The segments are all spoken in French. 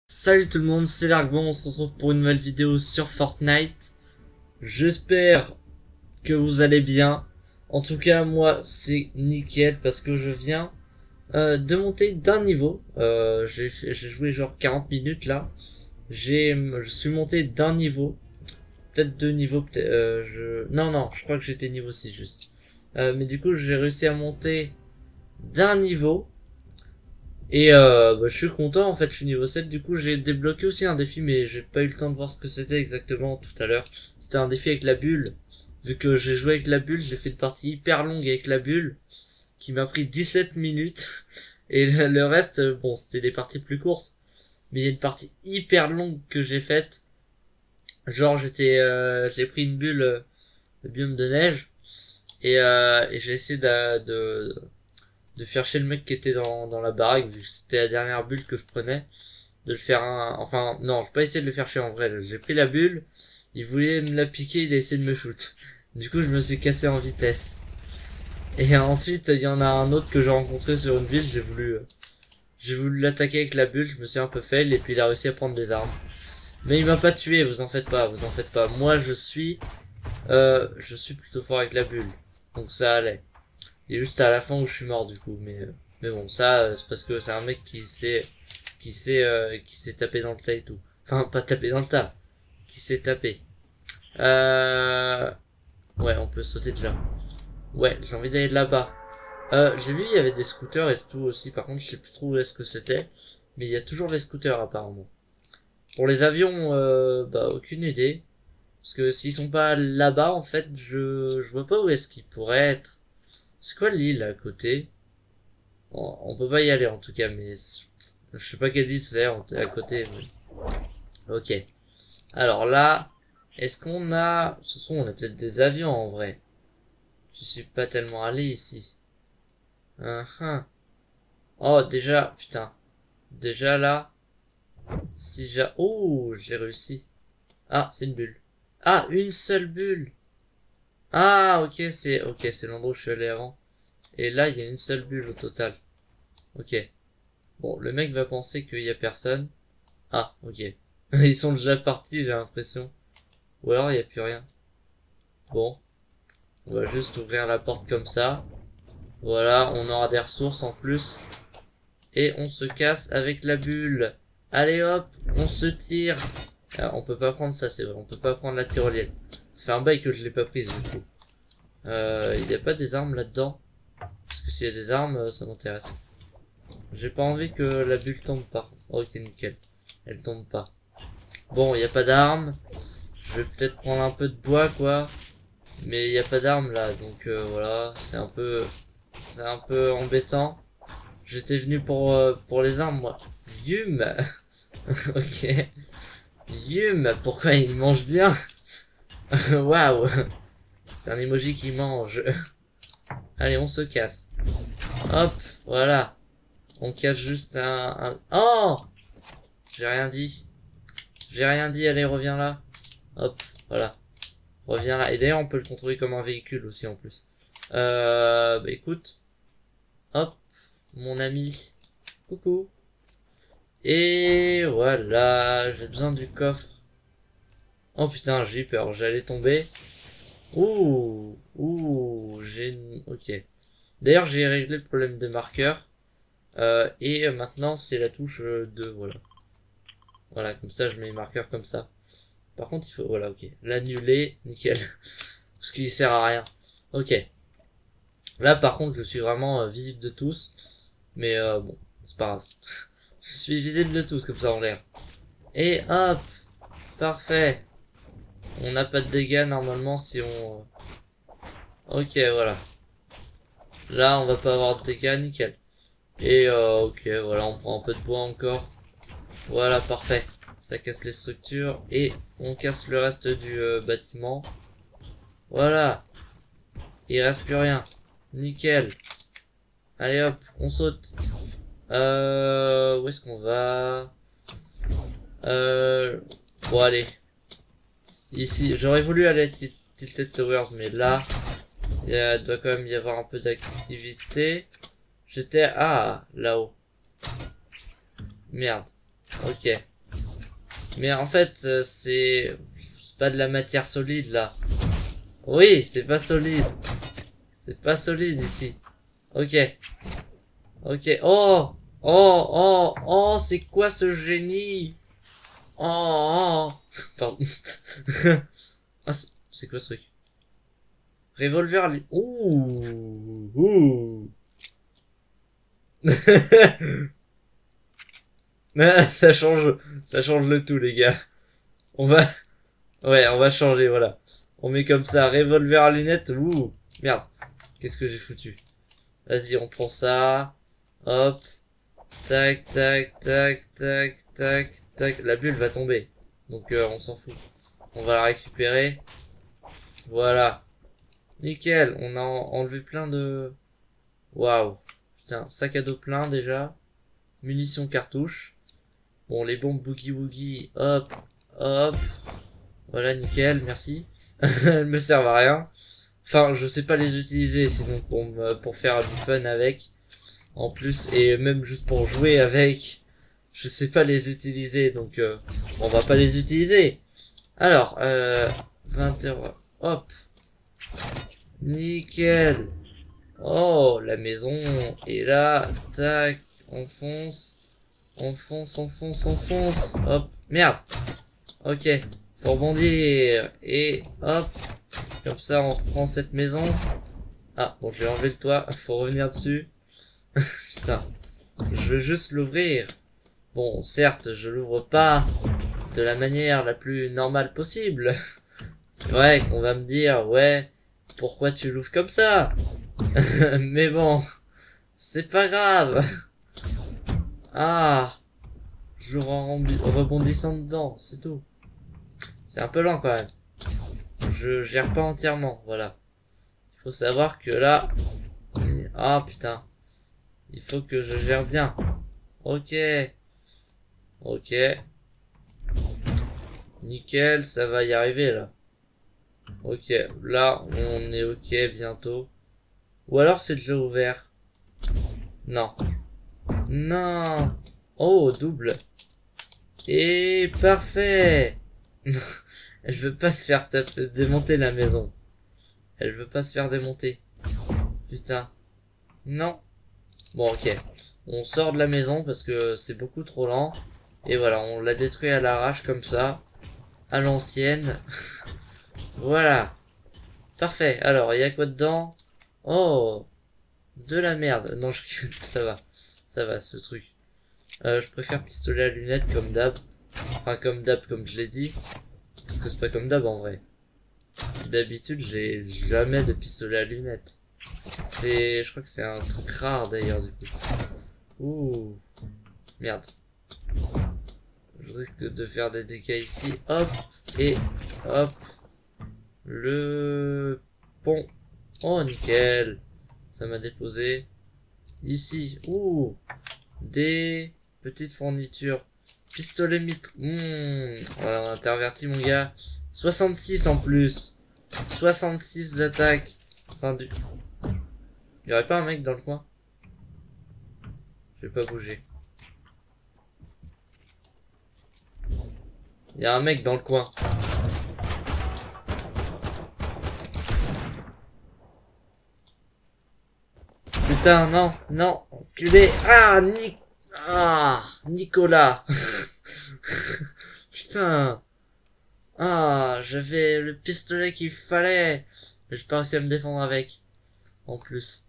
Salut tout le monde, c'est Largon, on se retrouve pour une nouvelle vidéo sur Fortnite. J'espère que vous allez bien. En tout cas, moi, c'est nickel parce que je viens de monter d'un niveau. J'ai joué genre 40 minutes là. Je suis monté d'un niveau. Peut-être deux niveaux, peut-être... Non, je crois que j'étais niveau 6 juste. Mais du coup, j'ai réussi à monter d'un niveau. Et je suis content, en fait, je suis niveau 7, du coup j'ai débloqué aussi un défi, mais j'ai pas eu le temps de voir ce que c'était exactement tout à l'heure. C'était un défi avec la bulle. Vu que j'ai joué avec la bulle, j'ai fait une partie hyper longue avec la bulle, qui m'a pris 17 minutes. Et le reste, bon, c'était des parties plus courtes. Mais il y a une partie hyper longue que j'ai faite. Genre j'ai pris une bulle, de biome de neige, et j'ai essayé de faire chier le mec qui était dans la baraque, vu que c'était la dernière bulle que je prenais, de le faire enfin, non, j'ai pas essayé de le faire chier en vrai, j'ai pris la bulle, il voulait me la piquer, il a essayé de me shoot. Du coup, je me suis cassé en vitesse. Et ensuite, il y en a un autre que j'ai rencontré sur une ville, j'ai voulu l'attaquer avec la bulle, je me suis un peu fail, et puis il a réussi à prendre des armes. Mais il m'a pas tué, vous en faites pas, vous en faites pas. Moi, je suis plutôt fort avec la bulle. Donc ça allait. Et juste à la fin où je suis mort du coup, mais bon, ça c'est parce que c'est un mec qui s'est tapé dans le tas et tout. Enfin, pas tapé dans le tas, qui s'est tapé. Euh, ouais, on peut sauter de là. Ouais, j'ai envie d'aller là-bas. J'ai vu il y avait des scooters et tout aussi. Par contre, je sais plus trop où est-ce que c'était, mais il y a toujours les scooters apparemment. Pour les avions, bah aucune idée, parce que s'ils sont pas là-bas, en fait, je vois pas où est-ce qu'ils pourraient être. C'est quoi l'île à côté? On peut pas y aller en tout cas, mais je sais pas quelle île c'est à côté. Ok. Alors là, est-ce qu'on a... on a peut-être des avions en vrai. Je suis pas tellement allé ici. Oh, déjà, putain. Déjà là, si j'ai... Oh, j'ai réussi. Ah, c'est une bulle. Ah, une seule bulle. Ah, ok, c'est l'endroit où je suis allé avant. Et là, il y a une seule bulle au total. Ok. Bon, le mec va penser qu'il y a personne. Ah, ok. Ils sont déjà partis, j'ai l'impression. Ou alors, il n'y a plus rien. Bon. On va juste ouvrir la porte comme ça. Voilà, on aura des ressources en plus. Et on se casse avec la bulle. Allez hop, on se tire. Ah, on peut pas prendre ça, c'est vrai. On peut pas prendre la tyrolienne. Ça fait un bail que je l'ai pas prise, du coup. Il n'y a pas des armes là-dedans? Parce que s'il y a des armes, ça m'intéresse. J'ai pas envie que la bulle tombe pas. Ok, nickel. Elle tombe pas. Bon, il n'y a pas d'armes. Je vais peut-être prendre un peu de bois, quoi. Mais il n'y a pas d'armes là, donc voilà, c'est un peu embêtant. J'étais venu pour les armes, moi. Yum. Ok. Yum, pourquoi il mange bien? Waouh. C'est un emoji qui mange. Allez, on se casse. Hop, voilà. On casse juste Oh, j'ai rien dit. J'ai rien dit, allez, reviens là. Hop, voilà. Reviens là. Et d'ailleurs, on peut le contrôler comme un véhicule aussi en plus. Bah écoute. Hop, mon ami. Coucou. Et voilà, j'ai besoin du coffre. Oh putain, j'ai eu peur, j'allais tomber. Ok. D'ailleurs, j'ai réglé le problème de marqueur. Et maintenant, c'est la touche 2, voilà. Voilà, comme ça, je mets les marqueurs comme ça. Par contre, il faut, voilà, ok. L'annuler, nickel. Parce qu'il sert à rien. Ok. Là, par contre, je suis vraiment visible de tous. Mais bon, c'est pas grave. Je suis visible de tous, comme ça, en l'air. Et hop. Parfait. On n'a pas de dégâts, normalement, si on... Ok, voilà. Là, on va pas avoir de dégâts, nickel. Et ok, voilà, on prend un peu de bois encore. Voilà, parfait. Ça casse les structures. Et on casse le reste du bâtiment. Voilà. Il reste plus rien. Nickel. Allez hop, on saute. Où est-ce qu'on va? Bon allez. Ici, j'aurais voulu aller à Tilted Towers, mais là, il doit quand même y avoir un peu d'activité. J'étais... Ah, là-haut. Merde. Ok. Mais en fait, c'est pas de la matière solide, là. Oui, c'est pas solide. C'est pas solide, ici. Ok. Ok. Oh! Oh! Oh! Oh! C'est quoi ce génie? Oh! Oh. Pardon. Ah, c'est quoi ce truc? Revolver, lui. Ouh! Ouh! Ah, ça change le tout, les gars. On va, ouais, on va changer, voilà. On met comme ça, revolver à lunettes. Ouh! Merde. Qu'est-ce que j'ai foutu? Vas-y, on prend ça. Hop. Tac, tac, tac, tac, tac, tac. La bulle va tomber. Donc, on s'en fout. On va la récupérer. Voilà. Nickel. On a enlevé plein de... Waouh. Putain, sac à dos plein déjà. Munitions cartouches. Bon, les bombes boogie woogie. Hop. Hop. Voilà, nickel. Merci. Elles me servent à rien. Enfin, je sais pas les utiliser, sinon pour faire du fun avec. En plus, et même juste pour jouer avec, je sais pas les utiliser, donc on va pas les utiliser. Alors, 20 €. Hop. Nickel. Oh, la maison est là. Tac. On fonce. On fonce, on fonce, on fonce. Hop. Merde. Ok. Faut rebondir. Et hop. Comme ça, on reprend cette maison. Ah, bon, je vais enlever le toit. Faut revenir dessus. Putain. Je veux juste l'ouvrir. Bon, certes, je l'ouvre pas de la manière la plus normale possible. C'est vrai qu'on va me dire, ouais, pourquoi tu l'ouvres comme ça? Mais bon, c'est pas grave. Ah, je l'ouvre en rebondissant dedans, c'est tout. C'est un peu lent quand même. Je gère pas entièrement, voilà. Il faut savoir que là... Ah putain. Il faut que je gère bien. Ok. Ok. Nickel, ça va y arriver là. Ok, là on est ok bientôt. Ou alors c'est déjà ouvert. Non. Non. Oh, double. Et parfait. Elle veut pas se faire démonter la maison. Elle veut pas se faire démonter. Putain. Non. Bon, ok. On sort de la maison parce que c'est beaucoup trop lent. Et voilà, on l'a détruit à l'arrache comme ça. À l'ancienne. Voilà. Parfait. Alors, il y a quoi dedans? Oh, de la merde. Non, ça va. Ça va, ce truc. Je préfère pistolet à lunettes comme d'hab. Enfin, comme d'hab, comme je l'ai dit. Parce que c'est pas comme d'hab en vrai. D'habitude, j'ai jamais de pistolet à lunettes. Je crois que c'est un truc rare d'ailleurs, du coup. Ouh. Merde. Je risque de faire des dégâts ici. Hop. Et hop. Le pont. Oh, nickel. Ça m'a déposé. Ici. Ouh. Des petites fournitures. Pistolet mitre. Voilà, on a interverti mon gars. 66 en plus. 66 d'attaque. Enfin, y aurait pas un mec dans le coin? Je vais pas bouger. Y a un mec dans le coin. Putain, non, non, enculé. Ah, Nicolas. Putain. Ah, j'avais le pistolet qu'il fallait. Mais j'ai pas réussi à me défendre avec. En plus.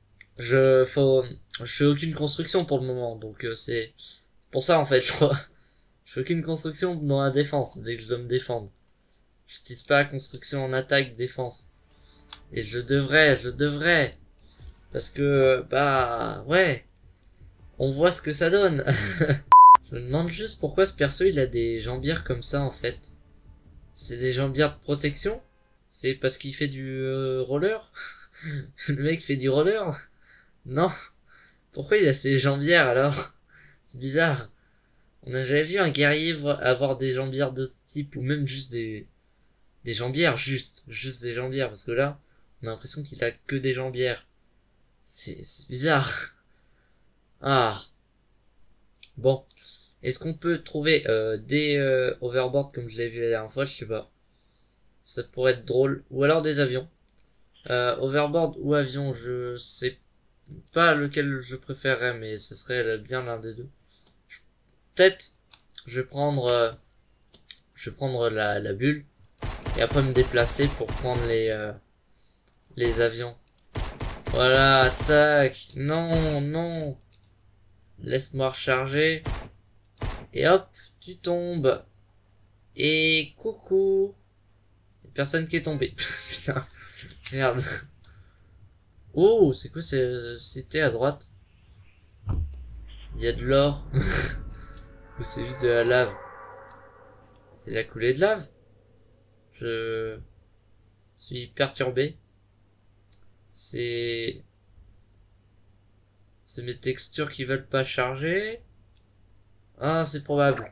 Je fais aucune construction pour le moment, donc c'est pour ça en fait, je crois. Je fais aucune construction dans la défense dès que je dois me défendre. Je n'utilise pas la construction en attaque, défense. Et je devrais. Parce que, bah, ouais. On voit ce que ça donne. Je me demande juste pourquoi ce perso il a des jambières comme ça en fait. C'est des jambières de protection? C'est parce qu'il fait du roller? Le mec fait du roller? Non. Pourquoi il a ses jambières alors? C'est bizarre. On a jamais vu un guerrier avoir des jambières de ce type, ou même juste des jambières, juste des jambières, parce que là, on a l'impression qu'il a que des jambières. C'est bizarre. Ah. Bon. Est-ce qu'on peut trouver des overboard comme je l'ai vu la dernière fois? Je sais pas. Ça pourrait être drôle. Ou alors des avions. Overboard ou avion, je sais pas lequel je préférerais, mais ce serait bien l'un des deux. Peut-être, je vais prendre, la bulle et après me déplacer pour prendre les avions. Voilà, attaque. Non, non. Laisse-moi recharger. Et hop, tu tombes. Et coucou. Personne qui est tombé. Putain, merde. Oh, c'est quoi c'était à droite? Il y a de l'or. Ou c'est juste de la lave? C'est la coulée de lave? Je suis perturbé. C'est... C'est mes textures qui veulent pas charger? Ah, c'est probable.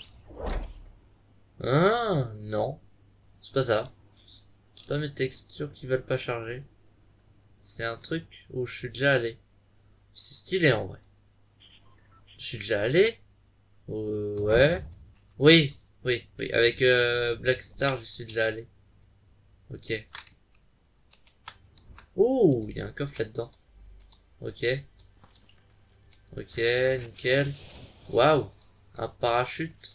Ah, non. C'est pas ça. C'est pas mes textures qui veulent pas charger. C'est un truc où je suis déjà allé. C'est stylé en vrai. Je suis déjà allé? Ouais. Oui, oui, oui. Avec Black Star, je suis déjà allé. Ok. Oh, il y a un coffre là-dedans. Ok. Ok, nickel. Waouh. Un parachute.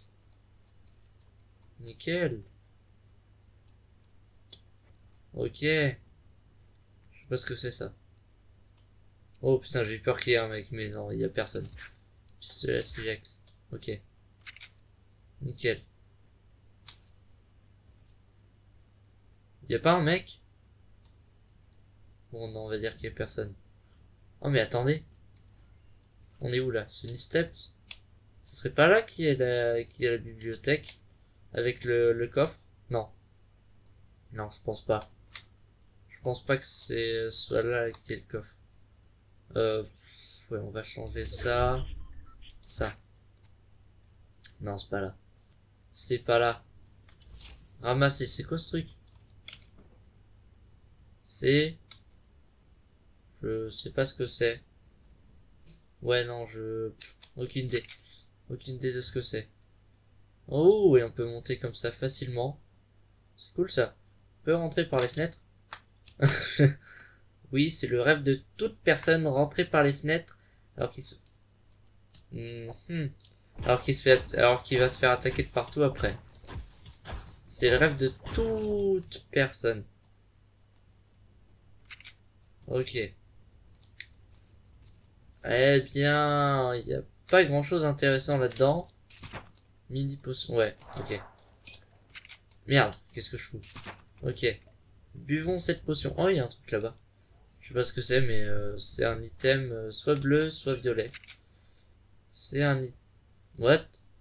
Nickel. Ok. Je sais pas ce que c'est ça. Oh putain, j'ai eu peur qu'il y ait un mec, mais non, il y a personne. Pistolet Silex. Ok. Nickel. Y a pas un mec? Bon, non, on va dire qu'il y a personne. Oh, mais attendez. On est où là? Sunny Steps? Ce serait pas là qu'il y a la bibliothèque? Avec le coffre? Non. Non, je pense pas. Je pense pas que c'est soit là qu'il y ait le coffre. Ouais, on va changer ça. Ça. Non, c'est pas là. C'est pas là. Ramasser, c'est quoi ce truc? C'est... Je sais pas ce que c'est. Ouais, non, aucune idée. Aucune idée de ce que c'est. Oh, et on peut monter comme ça facilement. C'est cool ça. On peut rentrer par les fenêtres. Oui, c'est le rêve de toute personne, rentrer par les fenêtres alors qu'il se... Mhm. Alors qu'il va se faire attaquer de partout après. C'est le rêve de toute personne. Ok. Eh bien, il n'y a pas grand chose d'intéressant là-dedans. Mini potion, ouais, ok. Merde, qu'est-ce que je fous? Ok. Buvons cette potion. Oh, il y a un truc là-bas. Je sais pas ce que c'est, mais c'est un item soit bleu, soit violet. C'est un... What?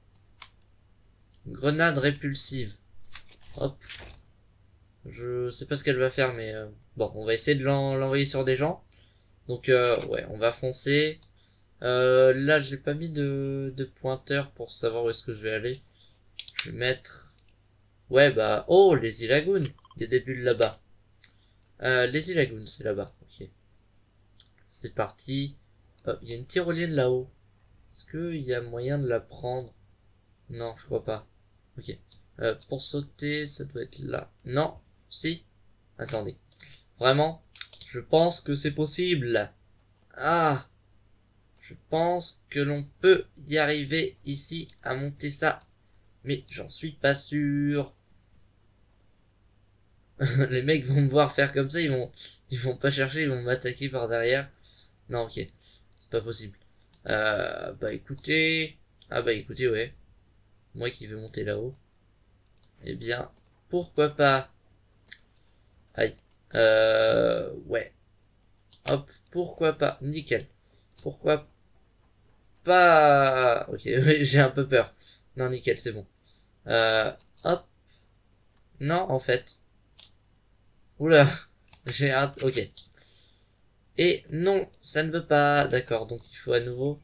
Grenade répulsive. Hop. Je sais pas ce qu'elle va faire, mais bon, on va essayer de l'envoyer sur des gens. Donc ouais, on va foncer. Là, j'ai pas mis de pointeur pour savoir où est-ce que je vais aller. Je vais mettre... Ouais, bah... Oh, les Lagoon. Il y a des bulles là-bas. Les Lagoon, c'est là-bas. Ok. C'est parti. Il y a une tyrolienne là-haut. Est-ce qu'il y a moyen de la prendre? Non, je crois pas. Ok. Pour sauter, ça doit être là. Non. Si. Attendez. Vraiment? Je pense que c'est possible. Ah. Je pense que l'on peut y arriver ici à monter ça. Mais j'en suis pas sûr. Les mecs vont me voir faire comme ça, ils vont pas chercher, ils vont m'attaquer par derrière. Non, ok. C'est pas possible. Bah écoutez... Ah bah écoutez, ouais. Moi qui veux monter là-haut. Eh bien, pourquoi pas? Aïe. Ouais. Hop, pourquoi pas? Nickel. Pourquoi pas? Ok, j'ai un peu peur. Non, nickel, c'est bon. Hop. Non, en fait. Oula. J'ai un... Ok. Et non, ça ne veut pas. D'accord, donc il faut à nouveau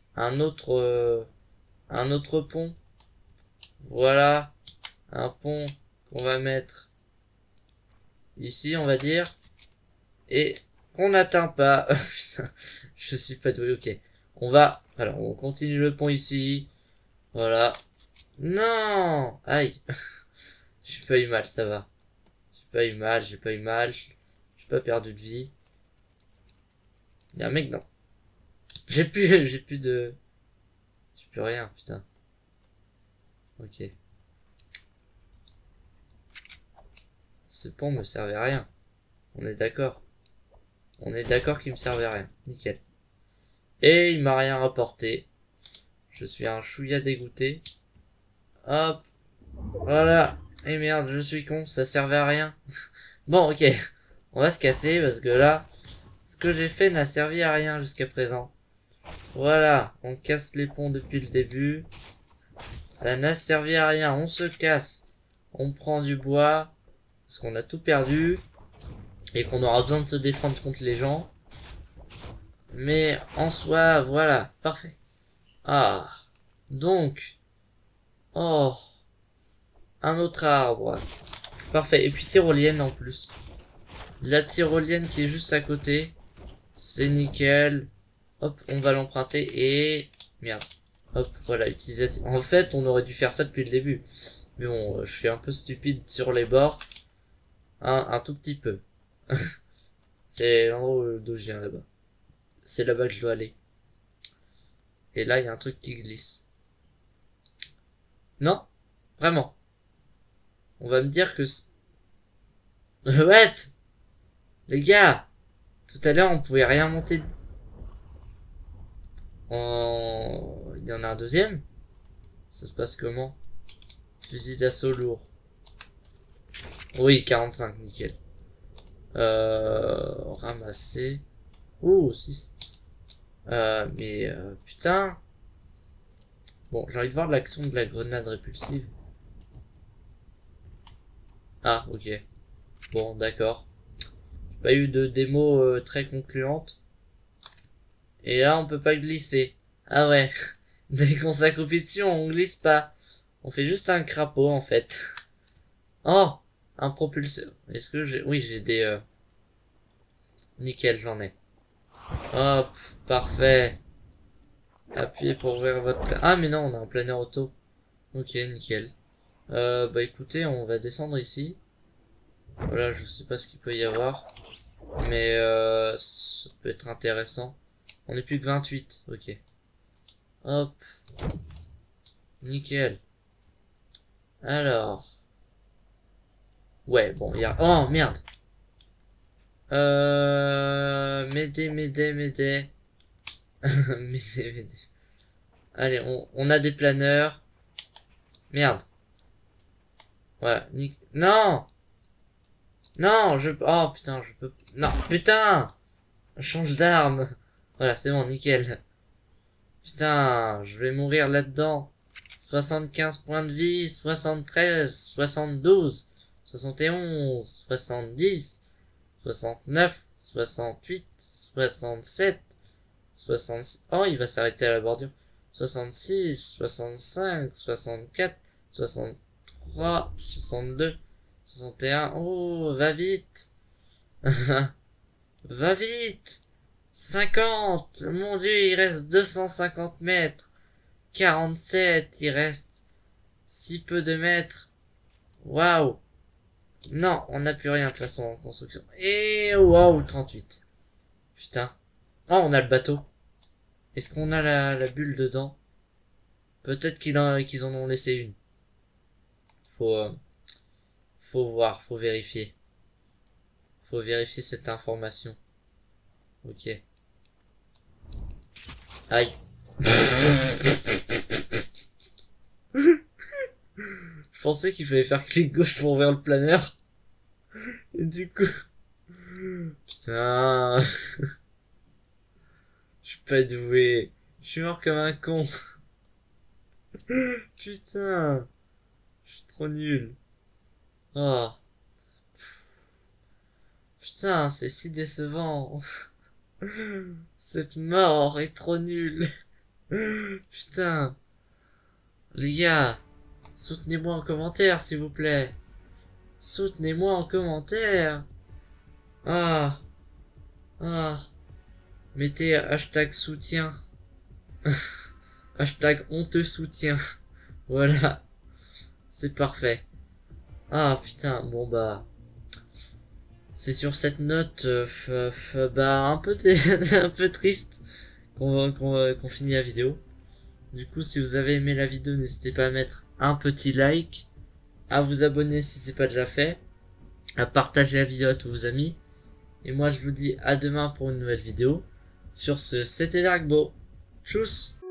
un autre pont. Voilà. Un pont qu'on va mettre ici, on va dire. Et qu'on n'atteint pas. Putain, je suis pas doué, ok. Alors, on continue le pont ici. Voilà. Non! Aïe. J'ai pas eu mal, ça va. J'ai pas eu mal, j'ai pas eu mal. J'ai pas perdu de vie. Il y a un mec, non. J'ai plus de... J'ai plus rien, putain. Ok. Ce pont me servait à rien. On est d'accord. On est d'accord qu'il me servait à rien. Nickel. Et il m'a rien rapporté. Je suis un chouïa dégoûté. Hop. Voilà. Et merde, je suis con, ça servait à rien. Bon, ok. On va se casser parce que là, ce que j'ai fait n'a servi à rien jusqu'à présent. Voilà. On casse les ponts depuis le début. Ça n'a servi à rien. On se casse. On prend du bois. Parce qu'on a tout perdu. Et qu'on aura besoin de se défendre contre les gens. Mais en soi, voilà. Parfait. Ah. Donc. Oh. Un autre arbre. Parfait. Et puis tyrolienne en plus. La tyrolienne qui est juste à côté. C'est nickel. Hop, on va l'emprunter et... Merde. Hop, voilà, utiliser... En fait, on aurait dû faire ça depuis le début. Mais bon, je suis un peu stupide sur les bords. Un tout petit peu. C'est l'endroit d'où je viens là-bas. C'est là-bas que je dois aller. Et là, il y a un truc qui glisse. Non? Vraiment. On va me dire que... What? Les gars! Tout à l'heure, on pouvait rien monter. Il y en a un deuxième? Ça se passe comment? Fusil d'assaut lourd. Oui, 45, nickel. Ramasser. Ouh, 6. Putain. Bon, j'ai envie de voir l'action de la grenade répulsive. Ah, ok. Bon, d'accord. J'ai pas eu de démo très concluante. Et là, on peut pas glisser. Ah ouais. Dès qu'on s'accroupit dessus, on glisse pas. On fait juste un crapaud, en fait. Oh! Un propulseur. Est-ce que j'ai... Oui, j'ai des... Nickel, j'en ai. Hop, parfait. Appuyez pour ouvrir votre... Ah, mais non, on a un planeur auto. Ok, nickel. Bah écoutez, on va descendre ici. Voilà, je sais pas ce qu'il peut y avoir. Mais ça peut être intéressant. On est plus que 28, ok. Hop. Nickel. Alors. Ouais, bon, il y a... Oh, merde. M'aider, m'aider, m'aider. M'aider, m'aider. Allez, on a des planeurs. Merde. Voilà. Non! Non, Oh, putain, je peux... Non, putain! Change d'arme. Voilà, c'est bon, nickel. Putain, je vais mourir là-dedans. 75 points de vie, 73, 72, 71, 70, 69, 68, 67, 66... Oh, il va s'arrêter à la bordure. 66, 65, 64, 63, 62, 61... Oh, va vite. Va vite. 50. Mon dieu, il reste 250 mètres. 47, il reste si peu de mètres. Waouh. Non, on n'a plus rien de toute façon en construction. Et waouh, 38. Putain. Oh, on a le bateau. Est-ce qu'on a la bulle dedans? Peut-être qu'ils en ont laissé une. Faut voir, faut vérifier. Faut vérifier cette information. Ok. Aïe. Je pensais qu'il fallait faire clic gauche pour ouvrir le planeur. Et du coup... Putain... Je suis pas doué. Je suis mort comme un con. Putain... Je suis trop nul. Oh... Putain, c'est si décevant. Cette mort est trop nulle. Putain. Les gars, soutenez-moi en commentaire, s'il vous plaît. Soutenez-moi en commentaire. Ah. Ah. Mettez hashtag soutien. Hashtag on te soutient. Voilà, c'est parfait. Ah putain, bon bah, c'est sur cette note, bah un peu, un peu triste qu'on finit la vidéo. Du coup, si vous avez aimé la vidéo, n'hésitez pas à mettre un petit like, à vous abonner si c'est pas déjà fait, à partager la vidéo à tous vos amis. Et moi, je vous dis à demain pour une nouvelle vidéo. Sur ce, c'était Darkbo. Tchuss!